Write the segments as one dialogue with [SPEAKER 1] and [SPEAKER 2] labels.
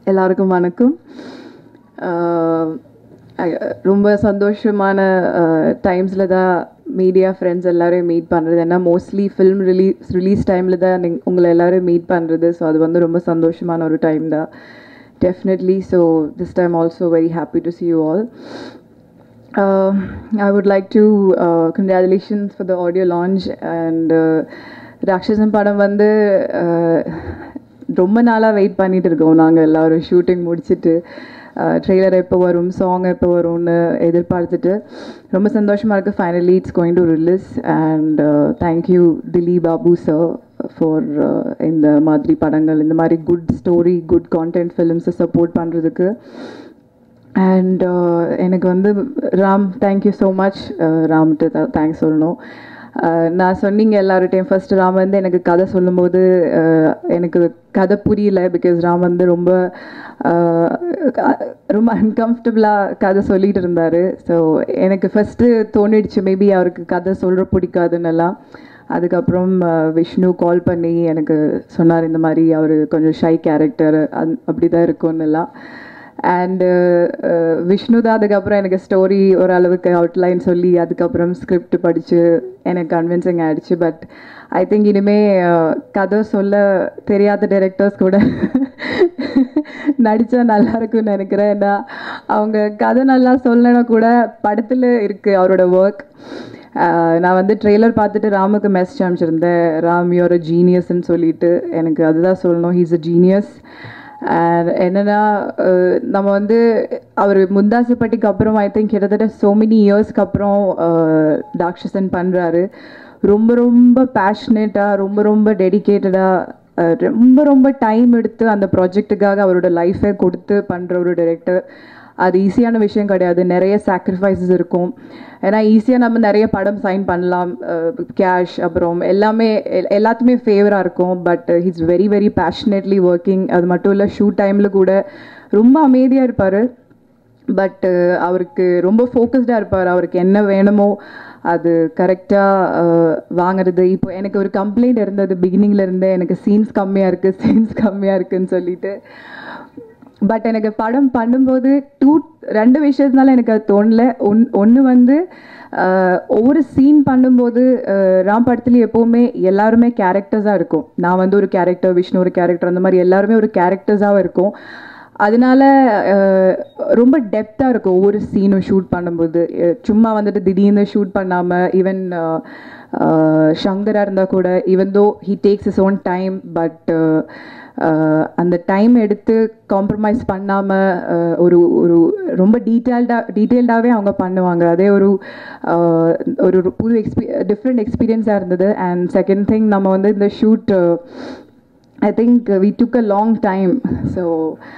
[SPEAKER 1] எல்லாருக்கும் வணக்கம். ரொம்ப சந்தோஷமான டைம்ஸில் தான் மீடியா ஃப்ரெண்ட்ஸ் எல்லோரையும் மீட் பண்ணுறது. ஏன்னா மோஸ்ட்லி ஃபில்ம் ரிலீஸ் டைமில் தான் உங்களை எல்லோரும் மீட் பண்ணுறது. ஸோ அது வந்து ரொம்ப சந்தோஷமான ஒரு டைம் தான் definitely. So this time also very happy to see you all. I would like to congratulations for the audio launch and Ratsasan படம் வந்து ரொம்ப நாளாக வெயிட் பண்ணிகிட்டு இருக்கோம். நாங்கள் எல்லோரும் ஷூட்டிங் முடிச்சுட்டு ட்ரெய்லர் எப்போ வரும், சாங் எப்போ வரும்னு எதிர்பார்த்துட்டு ரொம்ப சந்தோஷமாக இருக்குது. Finally it's going to release and thank you Dilip Babu sir for இந்த மாதிரி படங்கள், இந்த மாதிரி குட் ஸ்டோரி குட் கான்டென்ட் ஃபிலிம்ஸை சப்போர்ட் பண்ணுறதுக்கு. அண்ட் எனக்கு வந்து ராம், தேங்க்யூ ஸோ மச். ராம்கிட்ட தேங்க்ஸ் சொல்லணும். நான் சொன்னீங்க எல்லார்ட்டையும் ஃபஸ்ட்டு ராம் வந்து எனக்கு கதை சொல்லும்போது எனக்கு கதை புரியல. பிகாஸ் ராம் வந்து ரொம்ப ரொம்ப அன்கம்ஃபர்டபுளாக கதை சொல்லிகிட்டு இருந்தார். ஸோ எனக்கு ஃபஸ்ட்டு தோணிடுச்சு மேபி அவருக்கு கதை சொல்கிற பிடிக்காதுன்னெல்லாம். அதுக்கப்புறம் விஷ்ணு கால் பண்ணி எனக்கு சொன்னார் இந்த மாதிரி அவர் கொஞ்சம் ஷை கேரக்டர் அப்படி தான் இருக்கும்னுலாம். அண்டு விஷ்ணு தான் அதுக்கப்புறம் எனக்கு ஸ்டோரி ஓரளவுக்கு அவுட்லைன் சொல்லி அதுக்கப்புறம் ஸ்கிரிப்ட் படித்து எனக்கு கன்வின்சிங் ஆகிடுச்சு. பட் ஐ திங்க் இனிமேல் கதை சொல்ல தெரியாத டைரக்டர்ஸ் கூட நடித்தா நல்லாயிருக்குன்னு நினைக்கிறேன். ஏன்னா அவங்க கதை நல்லா சொல்லனா கூட படத்தில் இருக்குது அவரோட ஒர்க். நான் வந்து ட்ரெய்லர் பார்த்துட்டு ராமுக்கு மெசேஜ் அனுப்பிச்சிருந்தேன், ராம் யூர் அ ஜீனியஸ்ன்னு சொல்லிட்டு. எனக்கு அதுதான் சொல்லணும், ஹீஸ் அ ஜீனியஸ். அண்ட் என்னென்னா நம்ம வந்து அவர் முந்தாசுப்பட்டிக்கு அப்புறம் ஐ திங்க் கிட்டத்தட்ட so many இயர்ஸ்க்கு அப்புறம் ராட்சசன் பண்ணுறாரு. ரொம்ப ரொம்ப பேஷனேட்டாக, ரொம்ப ரொம்ப டெடிக்கேட்டடாக, ரொம்ப ரொம்ப டைம் எடுத்து அந்த ப்ராஜெக்ட்டுக்காக அவரோட லைஃபை கொடுத்து பண்ணுற ஒரு டைரக்டர். அது ஈஸியான விஷயம் கிடையாது, நிறைய சாக்ரிஃபைஸஸ் இருக்கும். ஏன்னா ஈஸியாக நம்ம நிறைய படம் சைன் பண்ணலாம், கேஷ் அப்புறம் எல்லாத்துமே ஃபேவராக இருக்கும். But he's very very passionately working. அது மட்டும் இல்லை, ஷூட் டைமில் கூட ரொம்ப அமைதியாக இருப்பார். பட் அவருக்கு ரொம்ப ஃபோக்கஸ்டாக இருப்பார். அவருக்கு என்ன வேணுமோ அது கரெக்டாக வாங்கிறது. இப்போ எனக்கு ஒரு கம்ப்ளைண்ட் இருந்தது பிகினிங்கில் இருந்தே, எனக்கு சீன்ஸ் கம்மியாக இருக்குதுன்னு சொல்லிட்டு. பட் எனக்கு படம் பண்ணும்போது ரெண்டு விஷயத்தினால எனக்கு அது தோணல. ஒன்று வந்து ஒவ்வொரு சீன் பண்ணும்போது ராம் படத்துலேயும் எப்போவுமே எல்லாருமே கேரக்டர்ஸாக இருக்கும். நான் வந்து ஒரு கேரக்டர், விஷ்ணு ஒரு கேரக்டர், அந்த மாதிரி எல்லாருமே ஒரு கேரக்டர்ஸாகவும் இருக்கும். அதனால ரொம்ப டெப்த்தாக இருக்கும் ஒவ்வொரு சீனும் ஷூட் பண்ணும்போது. சும்மா வந்துட்டு திடீர்னு ஷூட் பண்ணாமல், ஈவன் ஷங்கராக இருந்தால் கூட, even though he takes his own time, but அந்த டைம் எடுத்து காம்ப்ரமைஸ் பண்ணாமல் ஒரு ஒரு ரொம்ப டீட்டெயில்டாகவே அவங்க பண்ணுவாங்க. அதே ஒரு ஒரு புது டிஃப்ரெண்ட் எக்ஸ்பீரியன்ஸாக இருந்தது. அண்ட் செகண்ட் திங், நம்ம வந்து இந்த shoot I think we took a long time. So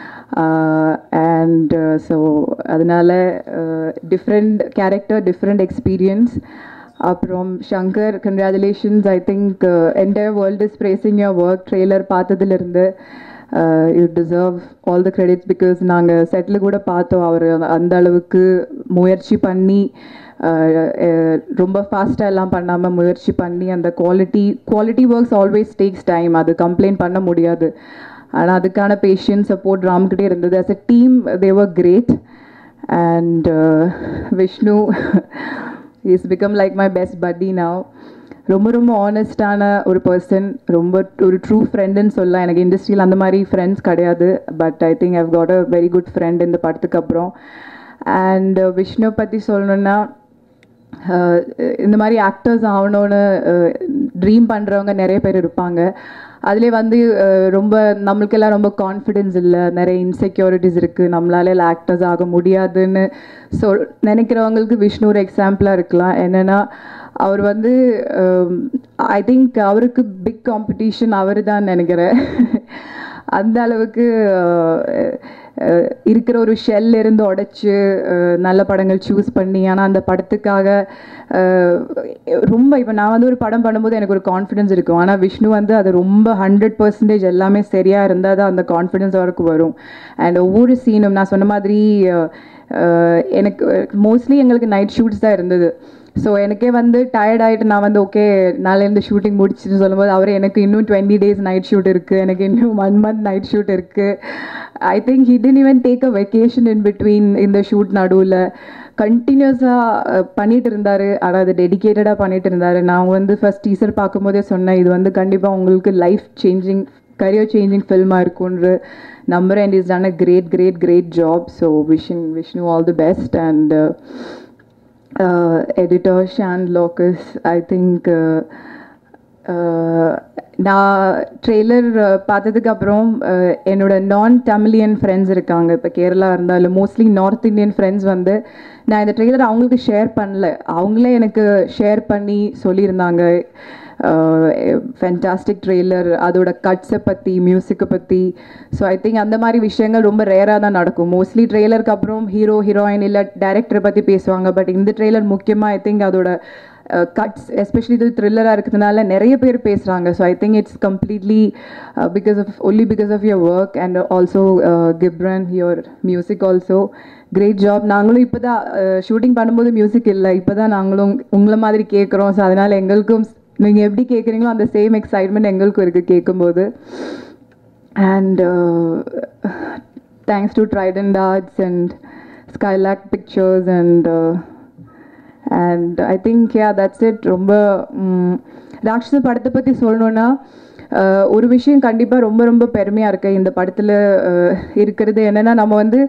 [SPEAKER 1] so அதனால டிஃப்ரெண்ட் கேரக்டர், டிஃப்ரெண்ட் எக்ஸ்பீரியன்ஸ். அப்புறம் Shankar, congratulations. I think entire world is praising your work. Trailer பார்த்ததுலேருந்து you deserve all the credits. Because நாங்கள் செட்டில் கூட பார்த்தோம், அவர் அந்த அளவுக்கு முயற்சி பண்ணி ரொம்ப ஃபாஸ்ட்டாக எல்லாம் பண்ணாமல் முயற்சி பண்ணி அந்த quality works always takes time. அது கம்ப்ளைண்ட் பண்ண முடியாது. ஆனால் அதுக்கான பேஷன்ஸ், சப்போர்ட் ராம்கிட்டே இருந்தது. As a team they were great. And Vishnu is become like my best buddy now. ரொம்ப ரொம்ப ஆனஸ்டான ஒரு பர்சன், ரொம்ப ஒரு ட்ரூ ஃப்ரெண்டுன்னு சொல்லலாம். எனக்கு இண்டஸ்ட்ரியில் அந்த மாதிரி ஃப்ரெண்ட்ஸ் கிடையாது. But I think I've got a very good friend இந்த படத்துக்கு அப்புறம். அண்ட் விஷ்ணு பற்றி சொல்லணுன்னா, இந்த மாதிரி ஆக்டர்ஸ் ஆகணும்னு ட்ரீம் பண்ணுறவங்க நிறைய பேர் இருப்பாங்க. அதிலே வந்து ரொம்ப நம்மளுக்கெல்லாம் ரொம்ப கான்ஃபிடென்ஸ் இல்லை, நிறைய இன்செக்யூரிட்டிஸ் இருக்குது, நம்மளால ஆக்டர்ஸ் ஆக முடியாதுன்னு நினைக்கிறவங்களுக்கு விஷ்ணு ஒரு எக்ஸாம்பிளாக இருக்கலாம். என்னென்னா அவர் வந்து ஐ திங்க் அவருக்கு பிக் காம்படிஷன் அவர் தான் நினைக்கிறேன். அந்த அளவுக்கு இருக்கிற ஒரு ஷெல் இருந்து உடைச்சு நல்ல படங்கள் சூஸ் பண்ணி, ஆனால் அந்த படத்துக்காக ரொம்ப இப்போ நான் வந்து ஒரு படம் பண்ணும்போது எனக்கு ஒரு கான்ஃபிடென்ஸ் இருக்கும். ஆனால் விஷ்ணு வந்து அது ரொம்ப 100% எல்லாமே சரியாக இருந்தால் தான் அந்த கான்ஃபிடென்ஸ் அவருக்கு வரும். அண்ட் ஒவ்வொரு சீனும் நான் சொன்ன மாதிரி எனக்கு மோஸ்ட்லி எங்களுக்கு நைட் ஷூட்ஸ் தான் இருந்தது. ஸோ எனக்கே வந்து டயர்ட் ஆகிட்டு நான் வந்து ஓகே நாளையிலேருந்து ஷூட்டிங் முடிச்சுட்டு சொல்லும்போது அவர் எனக்கு இன்னும் 20 days நைட் ஷூட் இருக்குது, எனக்கு இன்னும் 1 month நைட் ஷூட் இருக்குது. I think he didn't even take a vacation in between இந்த ஷூட் நடுவில் கண்டினியூஸாக பண்ணிட்டு இருந்தார். ஆனால் அது டெடிக்கேட்டடாக பண்ணிட்டு இருந்தார். நான் வந்து ஃபர்ஸ்ட் டீசர் பார்க்கும்போதே சொன்னேன் இது வந்து கண்டிப்பாக உங்களுக்கு life changing career changing film இருக்குன்ற நம்பர். And is done a great job. So wishing Vishnu all the best. And editor Shan Locus, I think நான் ட்ரெய்லர் பார்த்ததுக்கு அப்புறம் என்னோட நான் தமிழியன் ஃப்ரெண்ட்ஸ் இருக்காங்க, இப்போ கேரளா இருந்தாலும் மோஸ்ட்லி நார்த் இந்தியன் ஃப்ரெண்ட்ஸ் வந்து நான் இந்த ட்ரெய்லர் அவங்களுக்கு ஷேர் பண்ணல, அவங்களே எனக்கு ஷேர் பண்ணி சொல்லியிருந்தாங்க ஃபென்டாஸ்டிக் ட்ரெய்லர், அதோட கட்ஸை பற்றி, மியூசிக்கை பற்றி. ஸோ ஐ திங்க் அந்த மாதிரி விஷயங்கள் ரொம்ப ரேராக தான் நடக்கும். மோஸ்ட்லி ட்ரெய்லருக்கு அப்புறம் ஹீரோ ஹீரோயின் இல்லை டைரக்டரை பற்றி பேசுவாங்க. பட் இந்த ட்ரெய்லர் முக்கியமாக ஐ திங்க் அதோட கட்ஸ், எஸ்பெஷலி இது த்ரில்லராக இருக்கிறதுனால நிறைய பேர் பேசுகிறாங்க. So I think it's completely because of your work and also Ghibran your music also great job. நாங்களும் இப்போ தான் ஷூட்டிங் பண்ணும்போது மியூசிக் இல்லை, இப்போ தான் நாங்களும் உங்களை மாதிரி கேட்குறோம். ஸோ அதனால் எங்களுக்கும் நீங்கள் எப்படி கேட்குறீங்களோ அந்த சேம் எக்ஸைட்மெண்ட் எங்களுக்கும் இருக்குது கேட்கும்போது. And thanks to Trident Arts and Skylark Pictures and I think that's it. ரொம்ப ராட்சச படத்தை பற்றி சொல்லணுன்னா ஒரு விஷயம் கண்டிப்பாக ரொம்ப ரொம்ப பெருமையாக இருக்குது இந்த படத்தில் இருக்கிறது. என்னென்னா நம்ம வந்து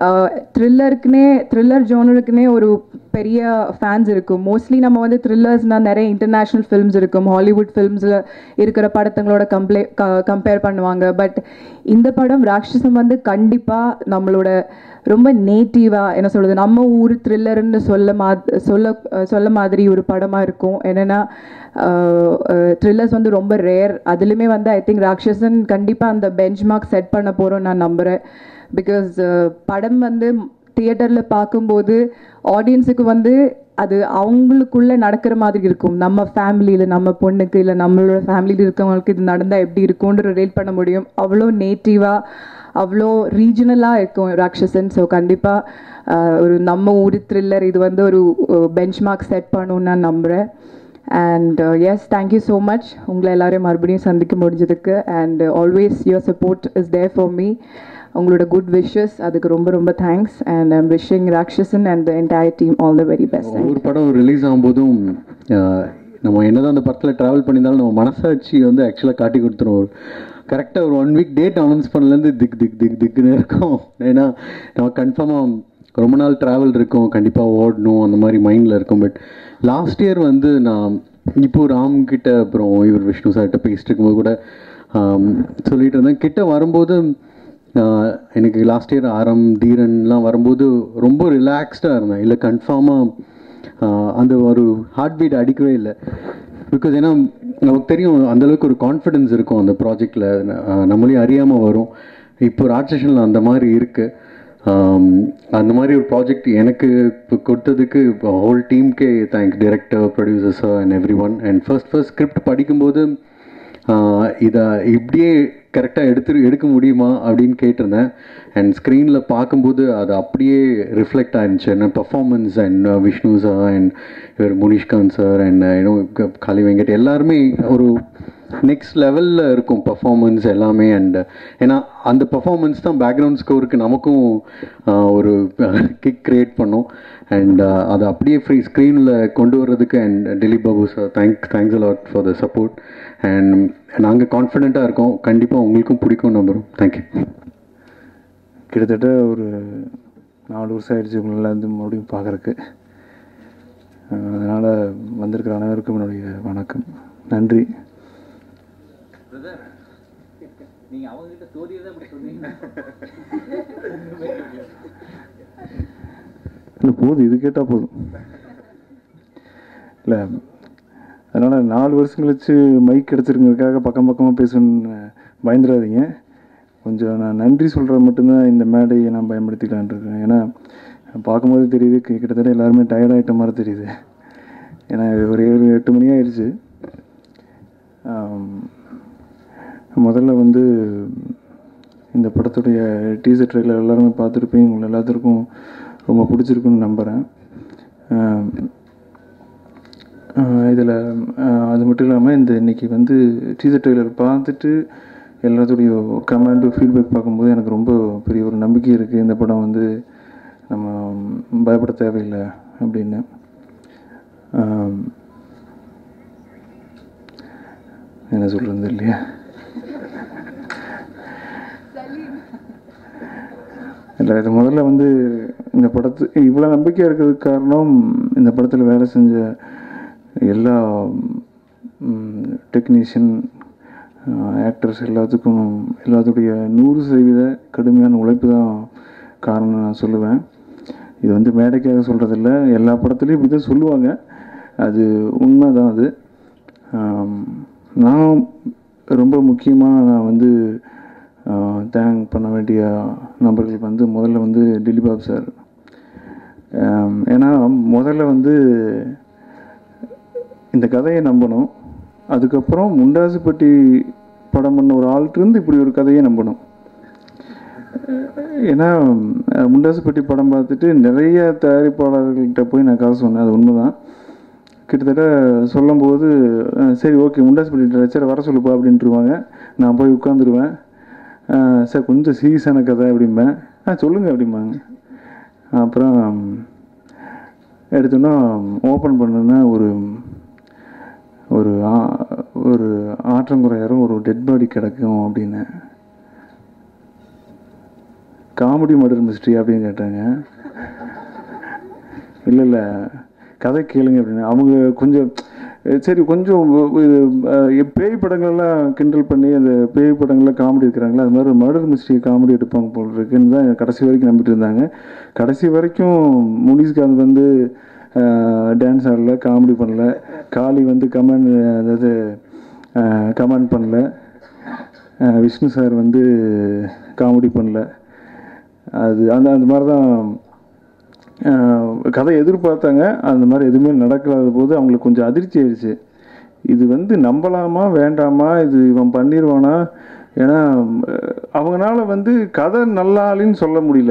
[SPEAKER 1] த்ரில்லர் ஜோனருக்குனே ஒரு பெரிய ஃபேன்ஸ் இருக்கும். மோஸ்ட்லி நம்ம வந்து த்ரில்லர்ஸ்னால் நிறைய இன்டர்நேஷ்னல் ஃபிலிம்ஸ் இருக்கும், ஹாலிவுட் ஃபிலிம்ஸில் இருக்கிற படத்துங்களோட கம்பேர் பண்ணுவாங்க. பட் இந்த படம் ராட்சசம் வந்து கண்டிப்பாக நம்மளோட ரொம்ப நேட்டிவாக என்ன சொல்கிறது, நம்ம ஊர் த்ரில்லர்னு சொல்ல மாதிரி ஒரு படமாக இருக்கும். என்னென்னா த்ரில்லர்ஸ் வந்து ரொம்ப ரேர். அதுலேயுமே வந்து ஐ திங்க் ராட்சசன் கண்டிப்பாக அந்த பெஞ்ச் மார்க் செட் பண்ண போகிறோம் நான் நம்புகிறேன். பிகாஸ் படம் வந்து தியேட்டரில் பார்க்கும்போது ஆடியன்ஸுக்கு வந்து அது அவங்களுக்குள்ளே நடக்கிற மாதிரி இருக்கும். நம்ம ஃபேமிலியில் நம்ம பொண்ணுக்கு இல்லை நம்மளோட ஃபேமிலியில் இருக்கவங்களுக்கு இது நடந்தால் எப்படி இருக்கும்னு ரிலேட் பண்ண முடியும். அவ்வளோ நேட்டிவாக அவ்வளோ ரீஜனலாக இருக்கும் ராட்சசன். ஸோ கண்டிப்பாக ஒரு நம்ம ஊர் த்ரில்லர் இது வந்து ஒரு பெஞ்ச் மார்க் செட் பண்ணணும்னு நான் நம்புகிறேன். And yes, thank you so much உங்களை எல்லோரையும் மறுபடியும் சந்திக்க முடிஞ்சதுக்கு. And always your support is there for me. உங்களோட குட் விஷஸ் அதுக்கு ரொம்ப ரொம்ப thanks. And I'm wishing Ratsasan and the entire team all the very best.
[SPEAKER 2] ஒரு படம் ரிலீஸ் ஆகும்போதும் நம்ம என்னதான் அந்த படத்தில் ட்ராவல் பண்ணியிருந்தாலும் நம்ம மனசாட்சி வந்து ஆக்சுவலாக காட்டி கொடுத்துரும். கரெக்டாக ஒரு 1 week டேட் அனௌன்ஸ் பண்ணலேருந்து திக்குன்னு இருக்கும். ஏன்னா நம்ம கன்ஃபார்மாக ரொம்ப நாள் ட்ராவல் இருக்கும், கண்டிப்பாக ஓடணும் அந்த மாதிரி மைண்டில் இருக்கும். பட் லாஸ்ட் இயர் வந்து நான் இப்போது ராம்கிட்ட அப்புறம் இவர் விஷ்ணு சார்கிட்ட பேசிட்டு இருக்கும்போது கூட சொல்லிட்டு இருந்தேன். கிட்ட வரும்போது எனக்கு லாஸ்ட் இயர் ஆரம் தீரன்லாம் வரும்போது ரொம்ப ரிலாக்ஸ்டாக இருந்தேன். இல்லை கன்ஃபார்மாக அந்த ஒரு ஹார்ட் பீட் அடிக்கவே இல்லை. பிகாஸ் ஏன்னா நமக்கு தெரியும் அந்தளவுக்கு ஒரு கான்ஃபிடென்ஸ் இருக்கும் அந்த ப்ராஜெக்டில், நம்மளையும் அறியாமல் வரும். இப்போ ராட்சசனில் அந்த மாதிரி இருக்குது. அந்த மாதிரி ஒரு ப்ராஜெக்ட் எனக்கு இப்போ கொடுத்ததுக்கு இப்போ ஹோல் டீம்கே thanks, director, producers and everyone. And first script படிக்கும்போது இதை இப்படியே கரெக்டாக எடுக்க முடியுமா அப்படின்னு கேட்டிருந்தேன். அண்ட் ஸ்க்ரீனில் பார்க்கும்போது அது அப்படியே ரிஃப்ளெக்ட் ஆயிருந்துச்சு. என்ன performance and Vishnu sir and இவர் முனிஷ்காந்த் சார் அண்ட் காளி வெங்கட் எல்லாருமே ஒரு நெக்ஸ்ட் லெவலில் இருக்கும் பர்ஃபார்மன்ஸ் எல்லாமே. அண்ட் ஏன்னா அந்த பர்ஃபார்மன்ஸ் தான் பேக்ரவுண்ட் ஸ்கோருக்கு நமக்கும் ஒரு கிக் க்ரியேட் பண்ணும். அண்ட் அதை அப்படியே ஃப்ரீ ஸ்க்ரீனில் கொண்டு வர்றதுக்கு and Dilip Babu sir thanks a lot for the support. And நாங்கள் கான்ஃபிடெண்ட்டாக இருக்கோம், கண்டிப்பாக உங்களுக்கும் பிடிக்கும் நம்புகிறோம். தேங்க்யூ.
[SPEAKER 3] கிட்டத்தட்ட ஒரு 4 வருஷம் ஆயிடுச்சு உங்களெல்லாம் வந்து மறுபடியும் பார்க்குறக்கு. அதனால் வந்திருக்கிற அனைவருக்கும் என்னுடைய வணக்கம், நன்றி.
[SPEAKER 4] நீங்கள் அவங்ககிட்ட ஸ்டோரியை தான் இப்படி சொன்னீங்க.
[SPEAKER 3] இல்லை போதும், இது கேட்டால் போதும். இல்லை அதனால் 4 வருஷம் கழிச்சு மைக் கிடச்சிருங்கிறதுக்காக பக்கமாக பேசணுன்னு பயந்துடாதீங்க. கொஞ்சம் நான் நன்றி சொல்கிற மட்டும்தான் இந்த மேடையை நான் பயன்படுத்திக்கலான் இருக்கேன். ஏன்னா பார்க்கும்போது தெரியுது கிட்டத்தட்ட எல்லாருமே டயர்டாகிட்ட மாதிரி தெரியுது. ஏன்னா ஒரு 7-8 மணி ஆயிடுச்சு. முதல்ல வந்து இந்த படத்துடைய டீசர் ட்ரெய்லர் எல்லாருமே பார்த்துருப்பீங்க. உங்களை எல்லாத்துக்கும் ரொம்ப பிடிச்சிருக்குன்னு நம்புகிறேன். இதில் அது மட்டும் இல்லாமல் இன்றைக்கி வந்து டீசர் ட்ரெய்லர் பார்த்துட்டு எல்லாத்துடைய கமெண்ட் ஃபீட்பேக் பார்க்கும்போது எனக்கு ரொம்ப பெரிய ஒரு நம்பிக்கை இருக்குது இந்த படம் வந்து நம்ம பயப்பட தேவையில்லை அப்படின்னு. என்ன சொல்கிறது இல்லையா, இல்லை இது முதல்ல வந்து இந்த இவ்வளோ நம்பிக்கையாக இருக்கிறதுக்கு காரணம் இந்த படத்தில் வேலை செஞ்ச எல்லா டெக்னீஷியன் ஆக்டர்ஸ் எல்லாத்துடைய 100% கடுமையான உழைப்பு தான் காரணம் நான் சொல்லுவேன். இது வந்து மேடைக்காக சொல்கிறதில்ல, எல்லா படத்துலேயும் இப்படி தான் சொல்லுவாங்க, அது உண்மை தான். அது நான் ரொம்ப முக்கியமாக நான் வந்து தேங்க் பண்ண வேண்டிய நபர்கள் வந்து முதல்ல வந்து திலீபாப் சார். ஏன்னா முதல்ல வந்து இந்த கதையை நம்பணும், அதுக்கப்புறம் முண்டாசுப்பட்டி படம் பண்ண ஒரு ஆள்கிட்டருந்து இப்படி ஒரு கதையை நம்பணும். ஏன்னா முண்டாசுப்பட்டி படம் பார்த்துட்டு நிறைய தயாரிப்பாளர்கள்கிட்ட போய் நான் கதை சொன்னேன், அது உண்மை தான். கிட்டத்தட்ட சொல்லும்போது சரி ஓகே முண்டாசுப்பட்டி டைரக்டர் வர சொல்லுப்பா அப்படின்ட்டுருவாங்க. நான் போய் உட்காந்துருவேன், சார் கொஞ்சம் சீரியஸான கதை அப்படிம்பேன். சொல்லுங்கள் அப்படிம்பாங்க. அப்புறம் எடுத்தோன்னா ஓப்பன் பண்ணுன்னா ஒரு ஒரு ஒரு ஆற்றங்குறையாரும் ஒரு டெட் பாடி கிடக்கும் அப்படின்னு. காமெடி மர்டர் மிஸ்ட்ரி அப்படின்னு கேட்டாங்க. இல்லை கதை கேளுங்க அப்படின்னு. அவங்க கொஞ்சம் சரி கொஞ்சம் பேய் படங்கள்லாம் கிண்டல் பண்ணி அந்த பேய் படங்கள்லாம் காமெடி இருக்கிறாங்களா, அது மாதிரி மர்டர் மிஸ்ட்ரி காமெடி எடுப்பாங்க போல் இருக்குன்னு தான் கடைசி வரைக்கும் நம்பிட்டு இருந்தாங்க. கடைசி வரைக்கும் முனிஸ்காந்த் வந்து டான்ஸ் ஆடல, காமெடி பண்ணல, காளி வந்து கமெண்ட் பண்ணல, விஷ்ணு சார் வந்து காமெடி பண்ணல. அது அந்த மாதிரி தான் கதை எதிர்பார்த்தாங்க. அந்த மாதிரி எதுவுமே நடக்காத போது அவங்களுக்கு கொஞ்சம் அதிர்ச்சி ஆயிடுச்சு. இது வந்து நம்பலாமா வேண்டாமா, இது இவன் பண்ணிடுவானா. ஏன்னா அவங்களால வந்து கதை நல்லாலின்னு சொல்ல முடியல,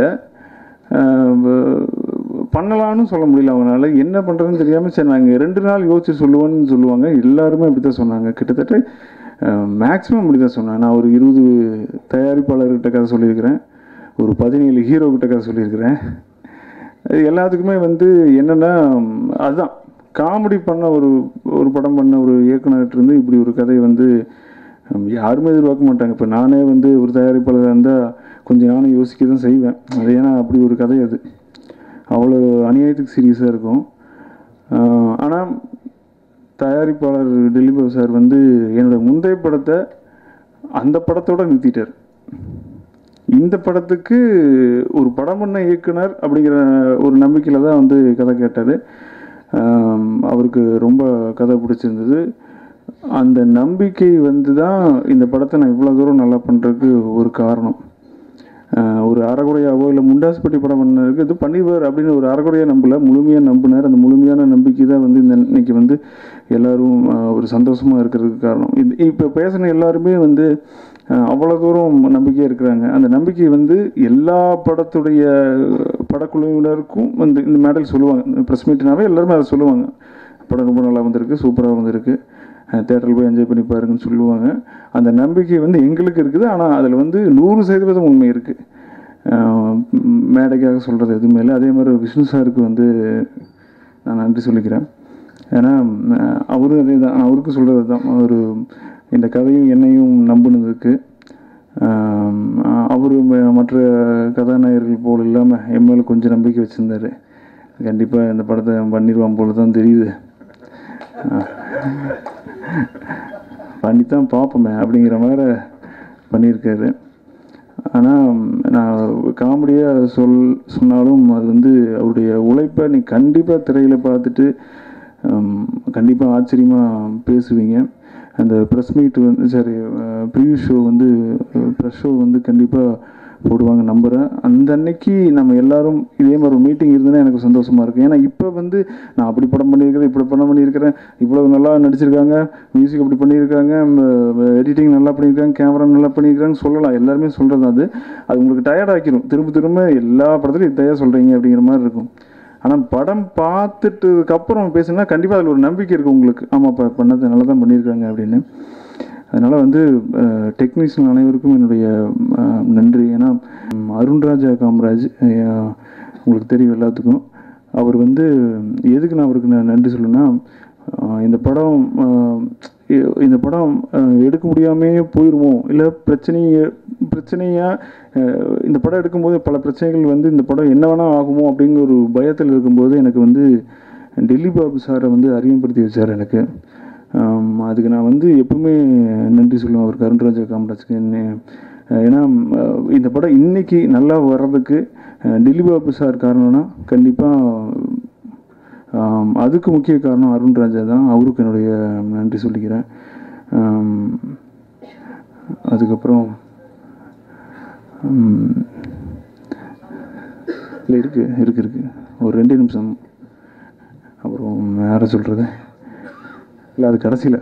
[SPEAKER 3] பண்ணலான்னு சொல்ல முடியல. அவங்களால என்ன பண்ணுறதுன்னு தெரியாமல் சரி நாங்கள் 2 நாள் யோசிச்சு சொல்லுவோன்னு சொல்லுவாங்க. எல்லாருமே அப்படி தான் சொன்னாங்க. கிட்டத்தட்ட மேக்ஸிமம் அப்படி தான் சொன்னாங்க. நான் ஒரு 20 தயாரிப்பாளர்கிட்ட கதை சொல்லியிருக்கிறேன், ஒரு 17 ஹீரோக்கிட்ட கதை சொல்லியிருக்கிறேன். எல்லாத்துக்குமே வந்து என்னென்னா அதுதான் காமெடி பண்ண ஒரு படம் பண்ண ஒரு இயக்குனர்கிட்டருந்து இப்படி ஒரு கதை வந்து யாருமே எதிர்பார்க்க மாட்டாங்க. இப்போ நானே வந்து ஒரு தயாரிப்பாளராக இருந்தால் கொஞ்சம் நானும் யோசிக்க தான் செய்வேன். அது ஏன்னா அப்படி ஒரு கதை அது அவ்வளோ அநியாயத்துக்கு சீரியஸாக இருக்கும். ஆனால் தயாரிப்பாளர் திலீபாப் சார் வந்து என்னோடய முந்தைய படத்தை அந்த படத்தோடு நிறுத்திட்டார். இந்த படத்துக்கு ஒரு படம் பண்ண இயக்குனர் அப்படிங்கிற ஒரு நம்பிக்கையில் தான் வந்து கதை கேட்டார். அவருக்கு ரொம்ப கதை பிடிச்சிருந்தது. அந்த நம்பிக்கை வந்து தான் இந்த படத்தை நான் இவ்வளோ தூரம் நல்லா பண்ணுறதுக்கு ஒரு காரணம். ஒரு அறகுறையாவோ இல்லை முண்டாசுப்பட்டி படம் பண்ணதுக்கு இது பண்ணிடுவார் அப்படின்னு ஒரு அறகுறையாக நம்பலை, முழுமையாக நம்பினார். அந்த முழுமையான நம்பிக்கை தான் வந்து இன்னைக்கு வந்து எல்லோரும் ஒரு சந்தோஷமாக இருக்கிறதுக்கு காரணம். இப்போ பேசின எல்லாருமே வந்து அவ்வளோ தூரம் நம்பிக்கையாக இருக்கிறாங்க. அந்த நம்பிக்கை வந்து எல்லா படத்துடைய படக்குழுவினருக்கும் வந்து இந்த மேடல் சொல்லுவாங்க. ப்ரெஸ் மீட்னாவே எல்லாருமே அதை சொல்லுவாங்க, படம் ரொம்ப நல்லா வந்திருக்கு, சூப்பராக வந்திருக்கு, தேட்டரில் போய் என்ஜாய் பண்ணி பாருங்கன்னு சொல்லுவாங்க. அந்த நம்பிக்கை வந்து எங்களுக்கு இருக்குது. ஆனால் அதில் வந்து 100% உண்மை இருக்குது. மேடைக்காக சொல்கிறது எதுவுமே இல்லை. அதே மாதிரி விஷ்ணு சாருக்கு வந்து நான் நன்றி சொல்லிக்கிறேன். ஏன்னா அவரும் அதே தான், அவருக்கும் சொல்கிறது தான், அவர் இந்த கதையும் என்னையும் நம்பினதுக்கு. அவர் மற்ற கதாநாயகர்கள் போல் இல்லாமல் என் மேலே கொஞ்சம் நம்பிக்கை வச்சுருந்தார். கண்டிப்பாக இந்த படத்தை பண்ணிடுவான் போல தான் தெரியுது. பண்ணித்தான் பார்ப்போமே அப்படிங்கிற மாதிரி பண்ணியிருக்காரு. ஆனால் நான் காமெடியாக சொன்னாலும் அது வந்து அவருடைய உழைப்பை நீ கண்டிப்பாக திரையில் பார்த்துட்டு கண்டிப்பாக ஆச்சரியமாக பேசுவீங்க. அந்த ப்ரெஸ் மீட் வந்து சரி ப்ரீவியூ ஷோ வந்து ப்ரெஸ் ஷோ வந்து கண்டிப்பாக போடுவாங்க நம்புகிறேன். அந்த அன்னைக்கு நம்ம எல்லோரும் இதே மாதிரி ஒரு மீட்டிங் இருந்ததுன்னா எனக்கு சந்தோஷமாக இருக்கும். ஏன்னா இப்போ வந்து நான் அப்படி படம் பண்ணியிருக்கிறேன், இப்படி படம் பண்ணியிருக்கிறேன், இவ்வளோ நல்லா நடிச்சிருக்காங்க, மியூசிக் அப்படி பண்ணியிருக்காங்க, எடிட்டிங் நல்லா பண்ணியிருக்காங்க, கேமரா நல்லா பண்ணியிருக்காங்கன்னு சொல்லலாம், எல்லாருமே சொல்கிறது. அது உங்களுக்கு டயர்ட் ஆக்கிடும். திரும்ப திரும்ப எல்லா படத்துலையும் இதையாக சொல்கிறீங்க அப்படிங்கிற மாதிரி இருக்கும். ஆனால் படம் பார்த்துட்டுக்கப்புறம் பேசுனா கண்டிப்பாக அதில் ஒரு நம்பிக்கை இருக்குது உங்களுக்கு. ஆமாம், இப்போ பண்ணது நல்லா தான் பண்ணியிருக்காங்க அப்படின்னு. அதனால் வந்து டெக்னீஷியன் அனைவருக்கும் என்னுடைய நன்றி. ஏன்னா அருண்ராஜா காமராஜ் உங்களுக்கு தெரியும் எல்லாத்துக்கும். அவர் வந்து எதுக்கு நான் அவருக்கு நன்றி சொல்லணும்னா, இந்த படம் எடுக்க முடியாமே போயிடுமோ, இல்லை பிரச்சனையாக இந்த படம் எடுக்கும்போது பல பிரச்சனைகள் வந்து இந்த படம் என்ன வேணால் ஆகுமோ அப்படிங்கிற ஒரு பயத்தில் இருக்கும்போது எனக்கு வந்து டெல்லி பாபு சாரை வந்து அறிமுகப்படுத்தி வச்சார் எனக்கு. அதுக்கு நான் வந்து எப்பவுமே நன்றி சொல்லுவேன் அவருக்கு, அருண்ராஜா காமராஜுக்கு. ஏன்னா இந்த படம் இன்னைக்கு நல்லா வர்றதுக்கு டெல்லி பாபு சார் காரணம்னா கண்டிப்பாக அதுக்கு முக்கிய காரணம் அருண்ராஜா தான். அவருக்கு என்னுடைய நன்றி சொல்லிக்கிறேன். அதுக்கப்புறம் இல்லை இருக்கு ஒரு 2 நிமிஷம். அப்புறம் யாரை சொல்கிறது, இல்லை அது கடைசியில்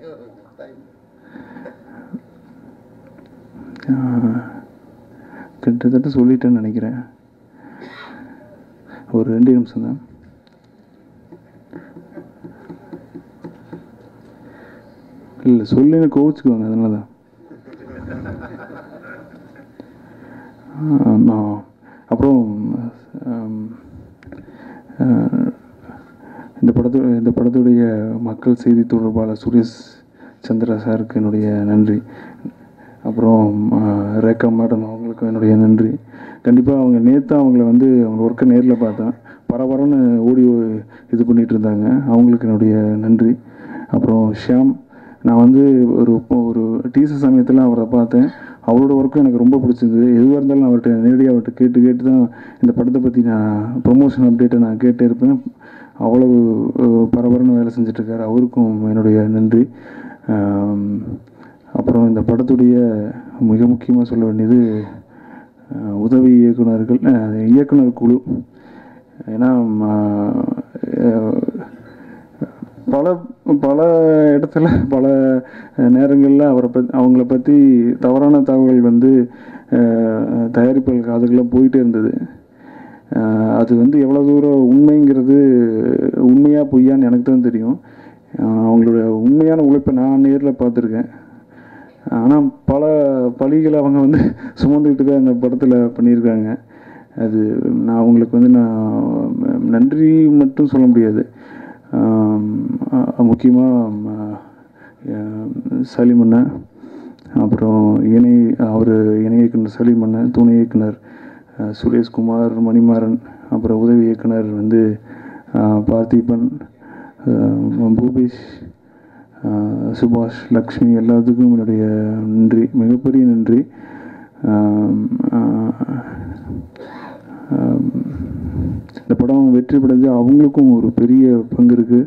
[SPEAKER 3] கிட்டத்தட்ட சொல்லிட்டேன்னு நினைக்கிறேன். ஒரு 2 நிமிஷம் தான். இல்லை சொல்லின்னு கோவிச்சுக்குவாங்க, அதனால தான். அப்புறம் இந்த படத்துடைய மக்கள் செய்தி தொடர்பாளர் சுரேஷ் சந்திரா சாருக்கு என்னுடைய நன்றி. அப்புறம் ரேகா மேடம் அவங்களுக்கும் என்னுடைய நன்றி. கண்டிப்பாக அவங்க நேற்று அவங்க ஒர்க்கை நேரில் பார்த்தேன், பரபரன்னு ஓடி இது பண்ணிகிட்டு இருந்தாங்க, அவங்களுக்கு என்னுடைய நன்றி. அப்புறம் ஷியாம், நான் வந்து ஒரு டீசர் சமயத்தில் அவரை பார்த்தேன், அவரோட ஒர்க்கும் எனக்கு ரொம்ப பிடிச்சிது. எதுவாக இருந்தாலும் அவர்கிட்ட நேரடியாக கேட்டு தான் இந்த படத்தை பற்றி நான் ப்ரொமோஷன் அப்டேட்டை நான் கேட்டே இருப்பேன். அவ்வளவு பரபரன்னு வேலை செஞ்சிட்ருக்காரு, அவருக்கும் என்னுடைய நன்றி. அப்புறம் இந்த படத்துடைய மிக முக்கியமாக சொல்ல வேண்டியது உதவி இயக்குனர் குழு. ஏன்னா பல இடத்துல பல நேரங்களில் அவங்கள பற்றி தவறான தகவல் வந்து தயாரிப்புகள் காதுகளில் போயிட்டே இருந்தது. அது வந்து எவ்வளோ தூரம் உண்மைங்கிறது, உண்மையாக பொய்யான்னு எனக்கு தான் தெரியும். அவங்களோட உண்மையான உழைப்பை நான் நேரில் பார்த்துருக்கேன். ஆனால் பல பழிகளை அவங்க வந்து சுமந்துக்கிட்டு தான் இந்த படத்தில் பண்ணியிருக்காங்க. அது நான் அவங்களுக்கு வந்து நான் நன்றி மட்டும் சொல்ல முடியாது. முக்கியமாக சலீமண்ணன், அப்புறம் இணை இயக்குனர் சலீமண்ணன், துணை இயக்குனர் சுரேஷ்குமார், மணிமாறன், அப்புறம் உதவி இயக்குனர் வந்து பார்த்திபன், பூபேஷ், சுபாஷ், லக்ஷ்மி, எல்லாத்துக்கும் என்னுடைய நன்றி, மிகப்பெரிய நன்றி. இந்த படம் வெற்றி படைஞ்சு அவங்களுக்கும் ஒரு பெரிய பங்கு இருக்குது.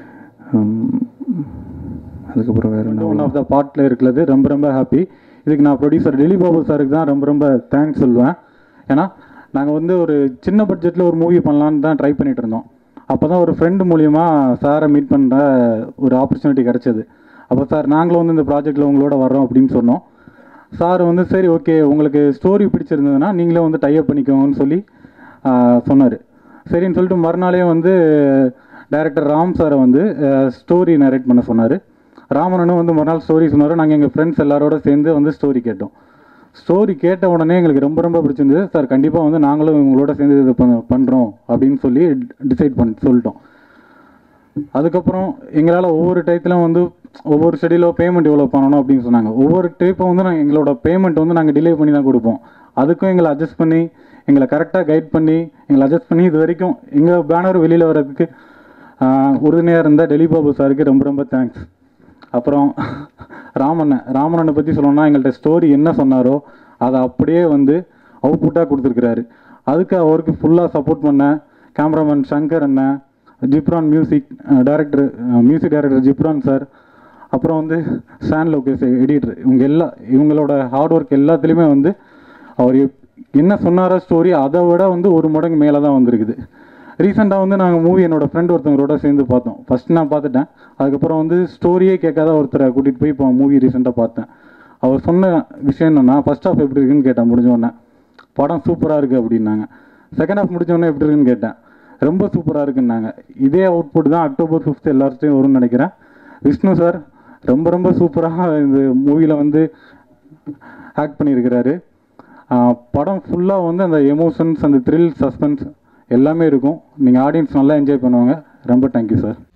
[SPEAKER 3] அதுக்கப்புறம் வேறு என்ன,
[SPEAKER 5] ஒன் ஆஃப் த பார்ட்டில் இருக்கிறது ரொம்ப ரொம்ப ஹாப்பி. இதுக்கு நான் ப்ரொடியூசர் டெல்லி பாபு சாருக்கு தான் ரொம்ப ரொம்ப தேங்க்ஸ் சொல்லுவேன். ஏன்னா நாங்கள் வந்து ஒரு சின்ன பட்ஜெட்டில் ஒரு மூவி பண்ணலான்னு தான் ட்ரை பண்ணிகிட்டு இருந்தோம். அப்போ தான் ஒரு ஃப்ரெண்டு மூலியமாக சாரை மீட் பண்ணுற ஒரு ஆப்பர்ச்சுனிட்டி கிடச்சிது. அப்போ சார் நாங்களும் வந்து இந்த ப்ராஜெக்டில் உங்களோட வர்றோம் அப்படின்னு சொன்னோம். சார் வந்து சரி ஓகே, உங்களுக்கு ஸ்டோரி பிடிச்சிருந்ததுன்னா நீங்களே வந்து டைப் பண்ணிக்கோங்கன்னு சொல்லி சொன்னார். சரின்னு சொல்லிட்டு மறுநாளே வந்து டைரக்டர் ராம் சாரை வந்து ஸ்டோரி நரேட் பண்ண சொன்னார். ராமனனும் வந்து மறுநாள் ஸ்டோரி சொன்னார். நாங்கள் எங்கள் ஃப்ரெண்ட்ஸ் எல்லாரோட சேர்ந்து வந்து ஸ்டோரி கேட்டோம். ஸ்டோரி கேட்ட உடனே எங்களுக்கு ரொம்ப ரொம்ப பிடிச்சிருந்தது. சார் கண்டிப்பாக வந்து நாங்களும் உங்களோட சேர்ந்து இது பண்ணுறோம் அப்படின்னு சொல்லி டிசைட் சொல்லிட்டோம். அதுக்கப்புறம் எங்களால் ஒவ்வொரு டயத்திலும் வந்து ஒவ்வொரு ஷெடியூலோ பேமெண்ட் எவ்வளோ பண்ணணும் அப்படின்னு சொன்னாங்க. ஒவ்வொரு டைப்பும் வந்து நாங்கள் எங்களோட பேமெண்ட் வந்து நாங்கள் டிலே பண்ணி தான் கொடுப்போம். அதுக்கும் எங்களை அட்ஜஸ்ட் பண்ணி எங்களை கரெக்டாக கைட் பண்ணி எங்களை அட்ஜஸ்ட் பண்ணி இது வரைக்கும் எங்கள் பேனர் வெளியில் வர்றதுக்கு உறுதுணையாக இருந்த டெல்லி பாபு சாருக்கு ரொம்ப ரொம்ப தேங்க்ஸ். அப்புறம் ராமண்ணனை பற்றி சொல்லணும்னா எங்கள்கிட்ட ஸ்டோரி என்ன சொன்னாரோ அதை அப்படியே வந்து அவுட்புட்டாக கொடுத்துருக்குறாரு. அதுக்கு அவருக்கு ஃபுல்லாக சப்போர்ட் பண்ண கேமராமேன் சங்கர் அண்ணன், Ghibran music director Ghibran sir, அப்புறம் வந்து சான் லோகேஷ் எடிட்டர், இவங்களோட ஹார்ட் ஒர்க் எல்லாத்துலேயுமே வந்து அவர் என்ன சொன்னாரோ ஸ்டோரி அதை விட வந்து ஒரு மடங்கு மேலே தான் வந்திருக்குது. ரீசெண்டாக வந்து நாங்கள் மூவி என்னோடய ஃப்ரெண்ட் ஒருத்தவங்களோட சேர்ந்து பார்த்தோம். ஃபஸ்ட்டு நான் பார்த்துட்டேன். அதுக்கப்புறம் வந்து ஸ்டோரியே கேட்காத ஒருத்தரை கூட்டிகிட்டு போய் இப்போ மூவி ரீசெண்டாக பார்த்தேன். அவர் சொன்ன விஷயம் என்னென்னா, ஃபஸ்ட் ஹாஃப் எப்படி இருக்குன்னு கேட்டேன். முடிஞ்சோடனே படம் சூப்பராக இருக்குது அப்படின்னாங்க. செகண்ட் ஹாஃப் முடிஞ்சோடனே எப்படி இருக்குன்னு கேட்டேன். ரொம்ப சூப்பராக இருக்குன்னாங்க. இதே அவுட்புட் தான் October 5 எல்லார்ட்டையும் வரும்னு நினைக்கிறேன். விஷ்ணு சார் ரொம்ப ரொம்ப சூப்பராக இந்த மூவியில் வந்து ஆக்ட் பண்ணியிருக்கிறாரு. படம் ஃபுல்லாக வந்து அந்த எமோஷன்ஸ், அந்த த்ரில், சஸ்பென்ஸ் எல்லாமே இருக்கும். நீங்கள் ஆடியன்ஸ் நல்லா என்ஜாய் பண்ணுவாங்க. ரொம்ப தேங்க்யூ சார்.